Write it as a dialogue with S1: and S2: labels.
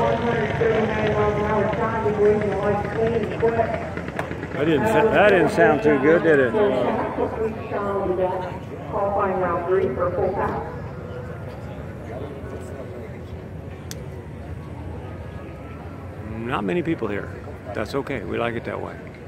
S1: That didn't sound too good, did it?
S2: Qualifying round 3 for full pass.
S1: Not many people here. That's okay. We like it that way.